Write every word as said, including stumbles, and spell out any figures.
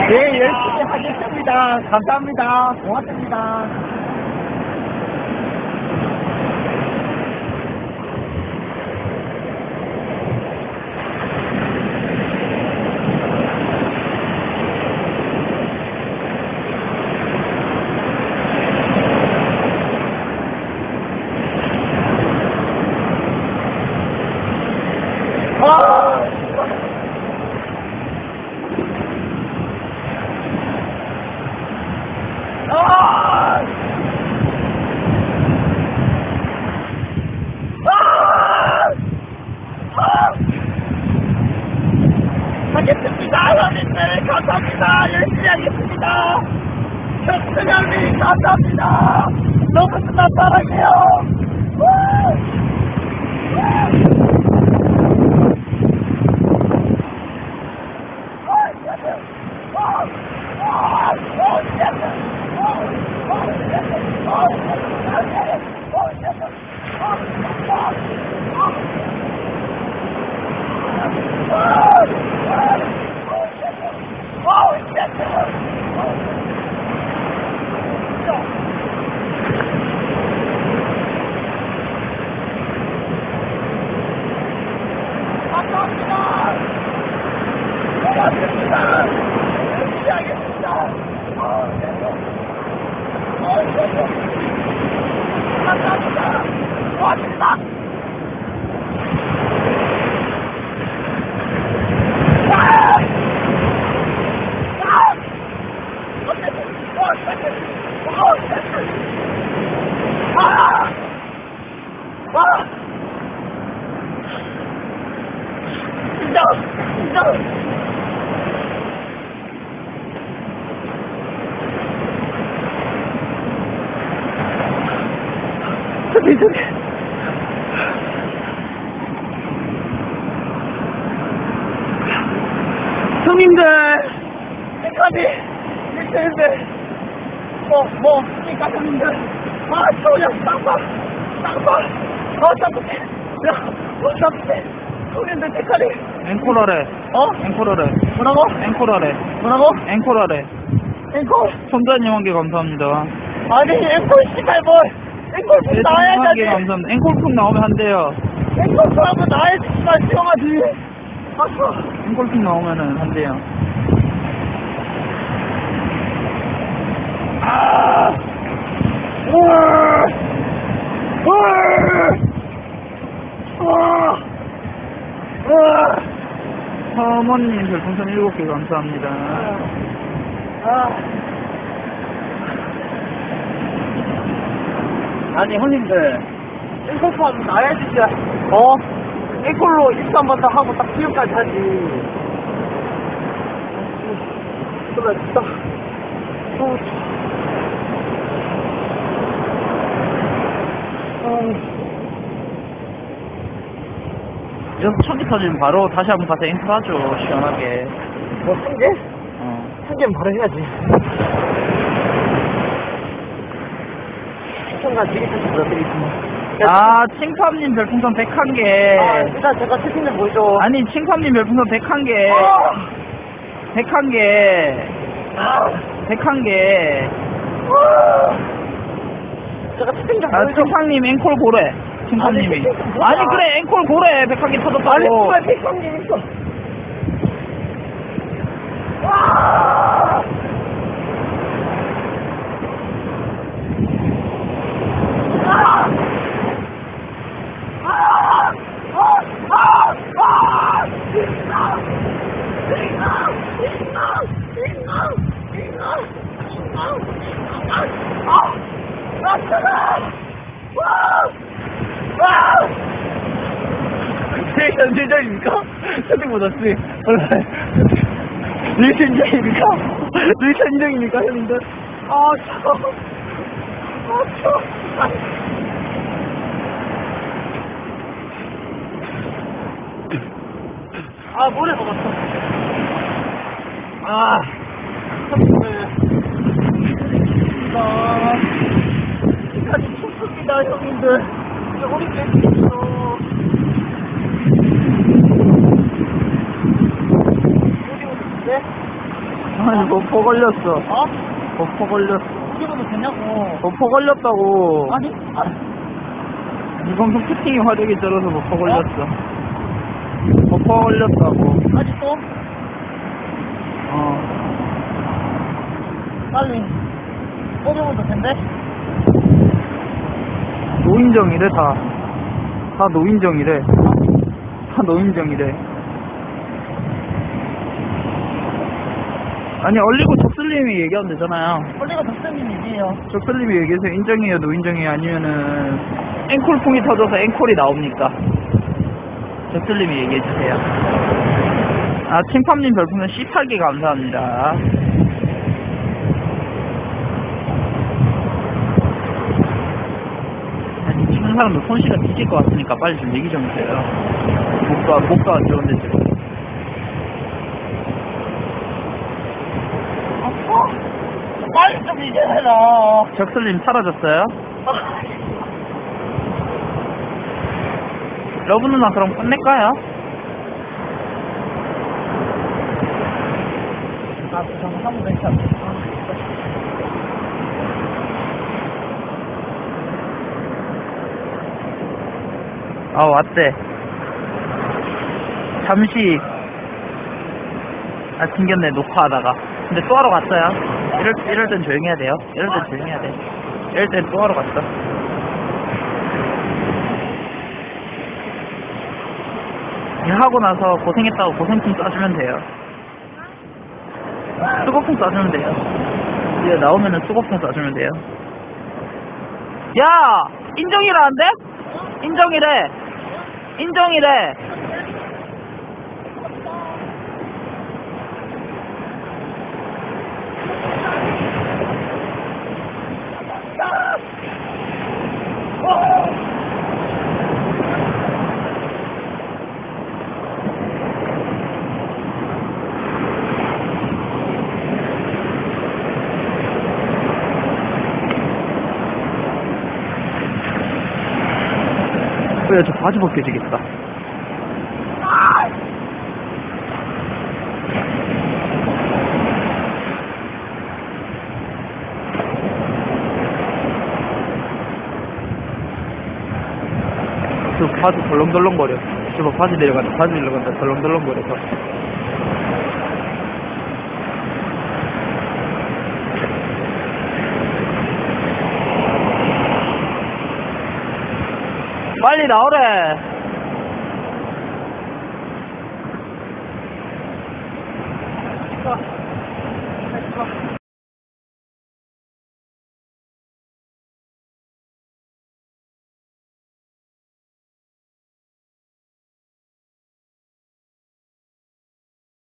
네, 열심히 하겠습니다. 감사합니다. 고맙습니다. 하겠습니다. 형님들 감사합니다. 열심히 하겠습니다. 혁승 형님 감사합니다. 너무 누나 사랑해요. 저기 저기 형님들 여기까지 일대일대 뭐뭐 없으니까 형님들 아 저야 쌍방 쌍방 어 쌍방해 어 쌍방해 형님들 대가리 앵콜하래. 어? 앵콜하래. 뭐라고? 앵콜하래. 뭐라고? 앵콜하래. 앵콜 손자님 한 개 감사합니다. 아니 앵콜 씨발 뭘 앵콜 좀 나와야지 한 개 감사합니다. 앵콜풍 나오면 한대요. 앵콜 하면 나야지 씨발 수영하지 아싸 앵콜풍 나오면은 한대요. 아! 우와! 우와! 우와! 우와! 사모님 별풍선 일곱 개 감사합니다. 아. 아니 형님들 앵콜 하면 나야지 진짜 어? 앵콜로 입수 한 번 더 하고 딱 지금까지 하지 그래 진짜 어. 여기서 천기 터지면 바로 다시 한번 가서 앵콜하죠. 시원하게. 뭐 한 개? 어. 한 개는 바로 해야지 시청자 되게 다시 부탁드리겠습니다 아, 칭팝님 별풍선 백한 개. 아, 일단 제가 채팅 좀 보여줘 아니, 칭팝님 별풍선 백한 개. 어! 백한 개. 아! 백한 개. 어! 제가 채팅 좀 아, 보여줘 칭팝님 앵콜 고래. 칭팝님이. 아니, 채팅 좀 보여줘. 아니, 그래, 앵콜 고래. 백한 개 아니 터졌다고. 정말 백성님 있어 와! 아! 아! 아! 아! 아! 잉나! 잉나! 잉나! 잉나! 잉나! 잉나! 잉나! 아! 아! 차가! 와! 와! 제 현실적입니까? 채팅보다 쓰 일천정입니까? 일천정입니까 형님들? 아 저... 아 저... 아 모래 먹었어 아 형님들 춥습니다 여기까지 춥습니다 형님들 이제 우리 빼주십시오 어디 오셨는데? 아니 버퍼 걸렸어. 어? 버퍼 걸렸어. 찍어도 되냐고. 버퍼 걸렸다고. 아니? 아, 이방송 채팅이 화력이 떨어져 버퍼 걸렸어. 버퍼 걸렸다고. 아직도? 어. 빨리. 꽂으면 될 텐데? 노인정이래 다. 다 노인정이래. 다 노인정이래. 아니 얼리고 적슬님이 얘기하면 되잖아요. 원래가 덕선님이지요. 적슬님이 얘기해서 인정이에요 노인정이에요 아니면은 앵콜풍이 터져서 앵콜이 나옵니까? 적슬님이 얘기해주세요. 아 침팜님 별풍선 십팔 개 감사합니다. 아니 찍는 사람도 손실가 뒤질 것 같으니까 빨리 좀 얘기 좀 해주세요. 목도, 목도 안 좋은데 지금. 어? 빨리 좀 얘기해라. 적슬님 사라졌어요? 러브 누나 그럼 끝낼까요? 아, 잠깐 한번 더 쳐. 아 왔대. 잠시 아 튕겼네 녹화하다가. 근데 또 하러 갔어요. 이럴 이럴 땐 조용히 해야 돼요. 이럴 땐 조용히 해야 돼. 이럴 땐 또 하러 갔어. 일하고 나서 고생했다고 고생품 싸주면 돼요. 수고품 싸주면 돼요. 이제 나오면은 수고품 싸주면 돼요. 야! 인정이라는데? 인정이래! 인정이래! 왜 저 바지 벗겨지겠다. 저 바지 덜렁덜렁거려. 저거 바지 내려간다. 바지 내려간다. 덜렁덜렁거려서. 빨리 나오래.